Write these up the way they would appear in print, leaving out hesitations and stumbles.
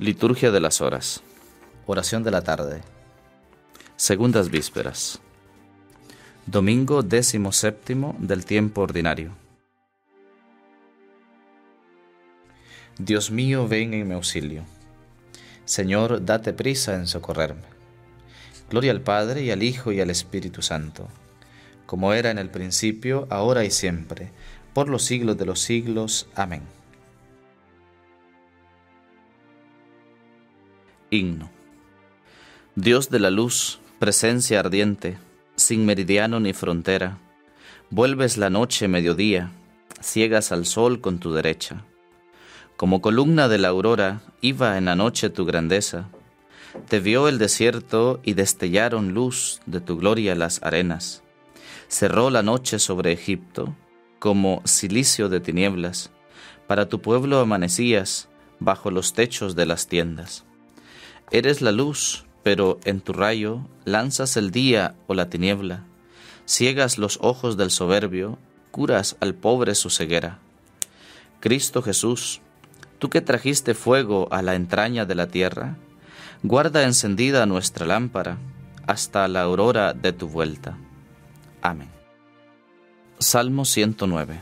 Liturgia de las horas. Oración de la tarde. Segundas vísperas. Domingo 17 del tiempo ordinario. Dios mío, ven en mi auxilio. Señor, date prisa en socorrerme. Gloria al Padre, y al Hijo, y al Espíritu Santo, como era en el principio, ahora y siempre, por los siglos de los siglos. Amén. Himno. Dios de la luz, presencia ardiente, sin meridiano ni frontera, vuelves la noche mediodía, ciegas al sol con tu derecha. Como columna de la aurora, iba en la noche tu grandeza. Te vio el desierto y destellaron luz de tu gloria las arenas. Cerró la noche sobre Egipto, como cilicio de tinieblas. Para tu pueblo amanecías, bajo los techos de las tiendas. Eres la luz, pero en tu rayo lanzas el día o la tiniebla. Ciegas los ojos del soberbio, curas al pobre su ceguera. Cristo Jesús, tú que trajiste fuego a la entraña de la tierra, guarda encendida nuestra lámpara hasta la aurora de tu vuelta. Amén. Salmo 109.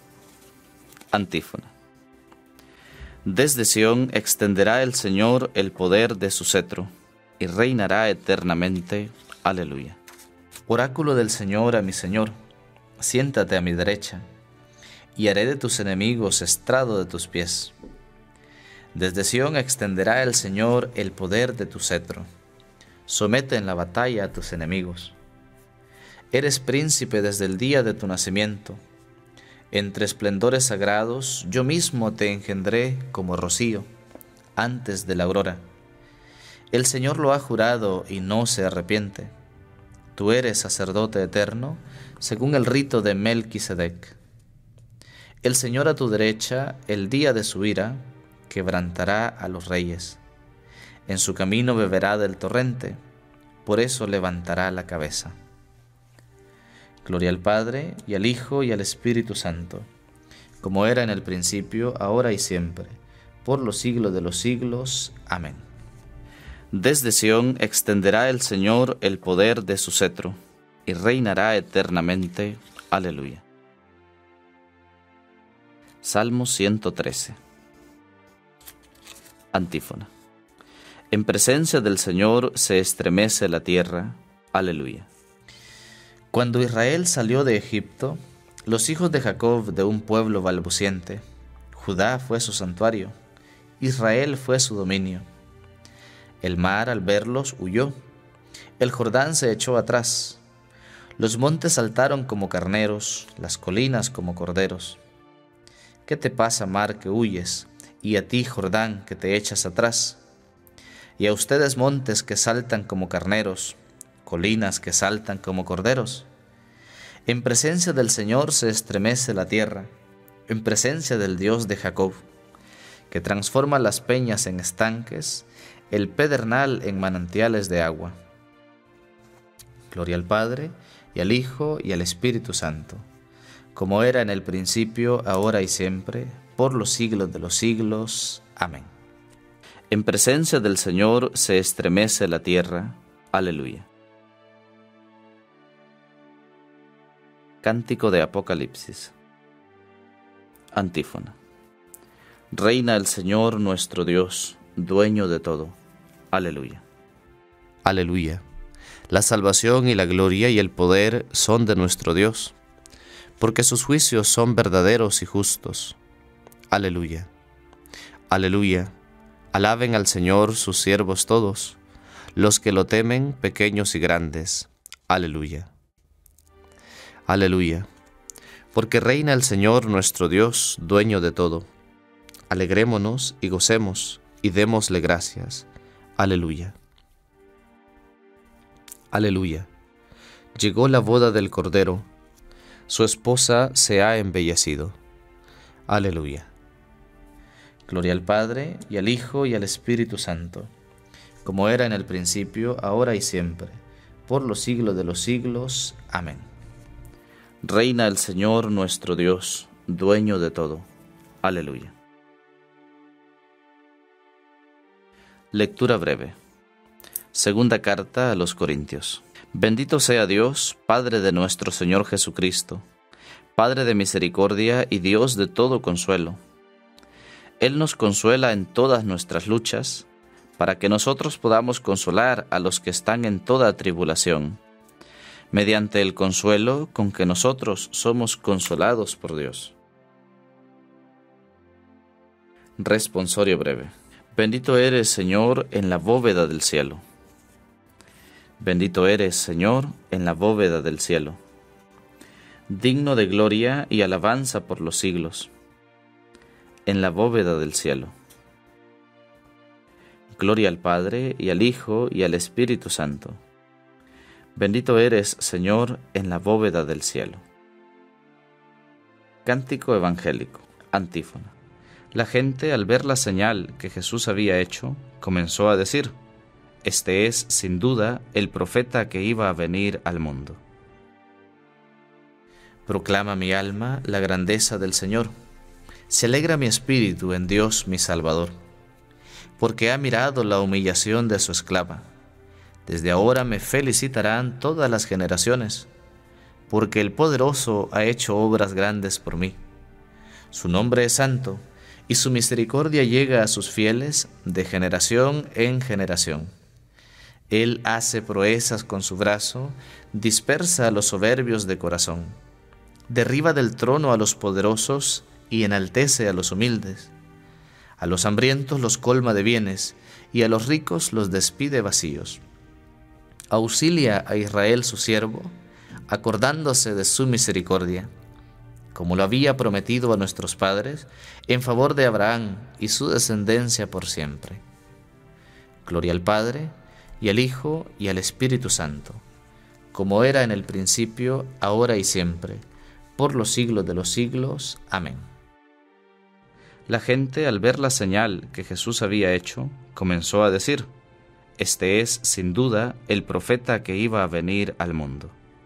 Antífona. Desde Sión extenderá el Señor el poder de su cetro, y reinará eternamente. Aleluya. Oráculo del Señor a mi Señor, siéntate a mi derecha, y haré de tus enemigos estrado de tus pies. Desde Sión extenderá el Señor el poder de tu cetro, somete en la batalla a tus enemigos. Eres príncipe desde el día de tu nacimiento. Entre esplendores sagrados, yo mismo te engendré como rocío, antes de la aurora. El Señor lo ha jurado y no se arrepiente. Tú eres sacerdote eterno, según el rito de Melquisedec. El Señor a tu derecha, el día de su ira, quebrantará a los reyes. En su camino beberá del torrente, por eso levantará la cabeza. Gloria al Padre, y al Hijo, y al Espíritu Santo, como era en el principio, ahora y siempre, por los siglos de los siglos. Amén. Desde Sión extenderá el Señor el poder de su cetro, y reinará eternamente. Aleluya. Salmo 113. Antífona. En presencia del Señor se estremece la tierra. Aleluya. Cuando Israel salió de Egipto, los hijos de Jacob de un pueblo balbuciente, Judá fue su santuario, Israel fue su dominio. El mar al verlos huyó, el Jordán se echó atrás, los montes saltaron como carneros, las colinas como corderos. ¿Qué te pasa, mar, que huyes, y a ti, Jordán, que te echas atrás? Y a ustedes, montes que saltan como carneros, colinas que saltan como corderos. En presencia del Señor se estremece la tierra, en presencia del Dios de Jacob, que transforma las peñas en estanques, el pedernal en manantiales de agua. Gloria al Padre, y al Hijo, y al Espíritu Santo, como era en el principio, ahora y siempre, por los siglos de los siglos. Amén. En presencia del Señor se estremece la tierra. Aleluya. Cántico de Apocalipsis. Antífona. Reina el Señor nuestro Dios, dueño de todo. Aleluya. Aleluya. La salvación y la gloria y el poder son de nuestro Dios, porque sus juicios son verdaderos y justos. Aleluya. Aleluya. Alaben al Señor sus siervos todos, los que lo temen, pequeños y grandes. Aleluya. Aleluya, porque reina el Señor nuestro Dios, dueño de todo. Alegrémonos y gocemos, y démosle gracias. Aleluya. Aleluya. Llegó la boda del Cordero, su esposa se ha embellecido. Aleluya. Gloria al Padre, y al Hijo, y al Espíritu Santo, como era en el principio, ahora y siempre, por los siglos de los siglos. Amén. Reina el Señor nuestro Dios, dueño de todo. Aleluya. Lectura breve. Segunda carta a los Corintios. Bendito sea Dios, Padre de nuestro Señor Jesucristo, Padre de misericordia y Dios de todo consuelo. Él nos consuela en todas nuestras luchas, para que nosotros podamos consolar a los que están en toda tribulación, mediante el consuelo con que nosotros somos consolados por Dios. Responsorio breve. Bendito eres, Señor, en la bóveda del cielo. Bendito eres, Señor, en la bóveda del cielo. Digno de gloria y alabanza por los siglos. En la bóveda del cielo. Gloria al Padre, y al Hijo, y al Espíritu Santo. Bendito eres, Señor, en la bóveda del cielo. Cántico evangélico. Antífona. La gente, al ver la señal que Jesús había hecho, comenzó a decir: Este es, sin duda, el profeta que iba a venir al mundo. Proclama mi alma la grandeza del Señor. Se alegra mi espíritu en Dios mi Salvador, porque ha mirado la humillación de su esclava. Desde ahora me felicitarán todas las generaciones, porque el Poderoso ha hecho obras grandes por mí. Su nombre es santo, y su misericordia llega a sus fieles de generación en generación. Él hace proezas con su brazo, dispersa a los soberbios de corazón, derriba del trono a los poderosos y enaltece a los humildes. A los hambrientos los colma de bienes, y a los ricos los despide vacíos. Auxilia a Israel su siervo, acordándose de su misericordia, como lo había prometido a nuestros padres, en favor de Abraham y su descendencia por siempre. Gloria al Padre, y al Hijo, y al Espíritu Santo, como era en el principio, ahora y siempre, por los siglos de los siglos. Amén. La gente, al ver la señal que Jesús había hecho, comenzó a decir: Este es, sin duda, el profeta que iba a venir al mundo.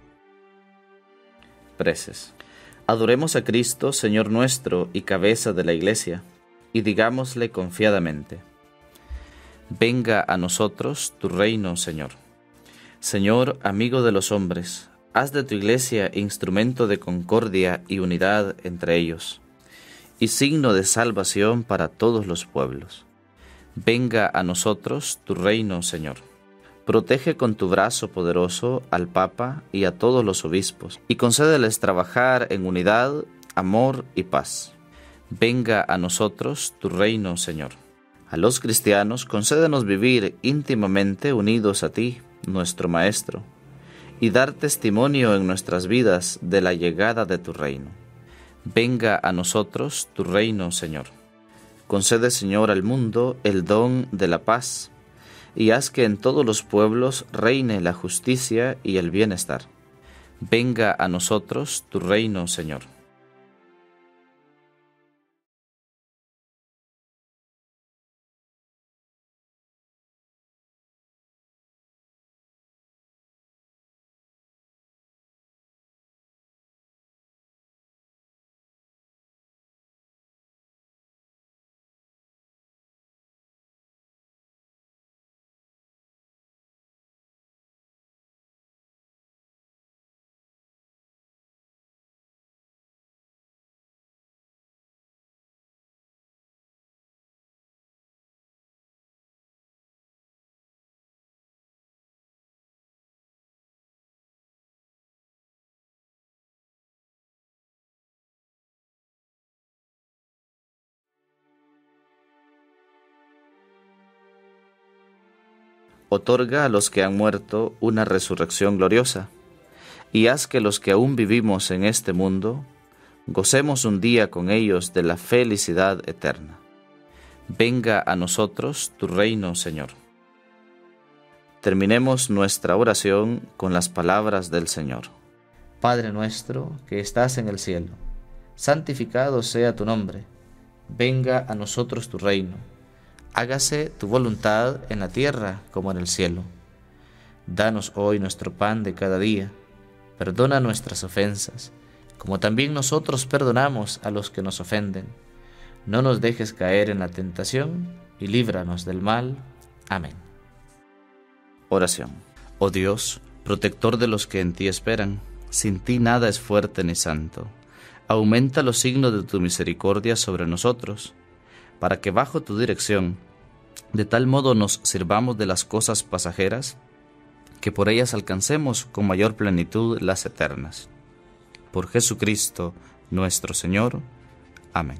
Preces. Adoremos a Cristo, Señor nuestro y cabeza de la Iglesia, y digámosle confiadamente: Venga a nosotros tu reino, Señor. Señor, amigo de los hombres, haz de tu Iglesia instrumento de concordia y unidad entre ellos, y signo de salvación para todos los pueblos. Venga a nosotros tu reino, Señor. Protege con tu brazo poderoso al Papa y a todos los obispos, y concédeles trabajar en unidad, amor y paz. Venga a nosotros tu reino, Señor. A los cristianos concédenos vivir íntimamente unidos a ti, nuestro Maestro, y dar testimonio en nuestras vidas de la llegada de tu reino. Venga a nosotros tu reino, Señor. Concede, Señor, al mundo el don de la paz, y haz que en todos los pueblos reine la justicia y el bienestar. Venga a nosotros tu reino, Señor. Otorga a los que han muerto una resurrección gloriosa, y haz que los que aún vivimos en este mundo gocemos un día con ellos de la felicidad eterna. Venga a nosotros tu reino, Señor. Terminemos nuestra oración con las palabras del Señor. Padre nuestro que estás en el cielo, santificado sea tu nombre. Venga a nosotros tu reino. Hágase tu voluntad en la tierra como en el cielo. Danos hoy nuestro pan de cada día. Perdona nuestras ofensas, como también nosotros perdonamos a los que nos ofenden. No nos dejes caer en la tentación y líbranos del mal. Amén. Oración. Oh Dios, protector de los que en ti esperan, sin ti nada es fuerte ni santo. Aumenta los signos de tu misericordia sobre nosotros, para que bajo tu dirección, de tal modo nos sirvamos de las cosas pasajeras, que por ellas alcancemos con mayor plenitud las eternas. Por Jesucristo nuestro Señor. Amén.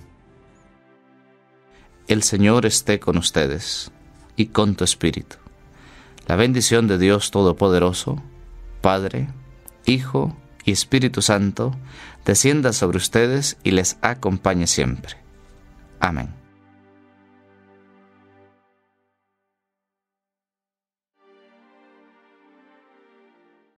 El Señor esté con ustedes y con tu espíritu. La bendición de Dios Todopoderoso, Padre, Hijo y Espíritu Santo, descienda sobre ustedes y les acompañe siempre. Amén.